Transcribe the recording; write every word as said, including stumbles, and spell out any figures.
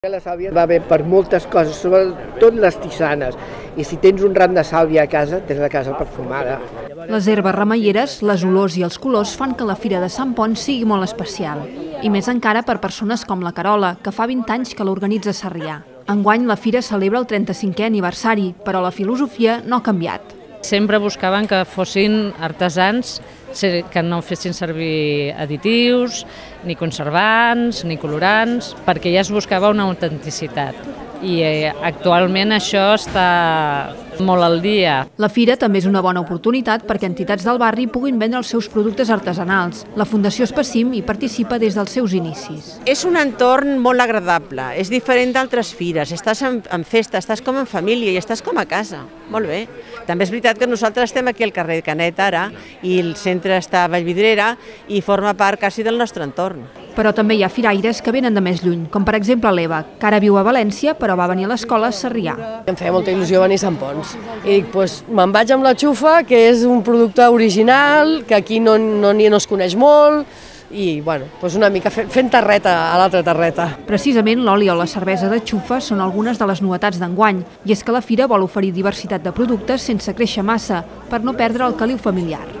La sàlvia va bé per moltes coses, sobretot les tisanes. I si tens un ram de sàlvia a casa, tens la casa perfumada. Les herbes remeieres, les olors i els colors fan que la Fira de Sant Pons sigui molt especial. I més encara per persones com la Carola, que fa vint anys que l'organitza a Sarrià. Enguany la Fira celebra el trenta-cinquè aniversari, però la filosofia no ha canviat. Sempre buscaven que fossin artesans, que no fessin servir additius, ni conservants, ni colorants, perquè ja es buscava una autenticitat. I actualment això està molt al dia. La Fira també és una bona oportunitat perquè entitats del barri puguin vendre els seus productes artesanals. La Fundació Espacim hi participa des dels seus inicis. És un entorn molt agradable, és diferent d'altres fires, estàs en, en festa, estàs com en família i estàs com a casa, molt bé. També és veritat que nosaltres estem aquí al carrer Canet ara i el centre està a Vallvidrera i forma part quasi del nostre entorn. Però també hi ha firaires que venen de més lluny, com per exemple l'Eva, que ara viu a València però va venir a l'escola a Sarrià. Em feia molta il·lusió venir a Sant Pons. I dic, doncs, me'n vaig amb la xufa, que és un producte original, que aquí no, no, no es coneix molt, i bueno, doncs una mica fent terreta a l'altra terreta. Precisament l'oli o la cervesa de xufa són algunes de les novetats d'enguany, i és que la Fira vol oferir diversitat de productes sense créixer massa, per no perdre el caliu familiar.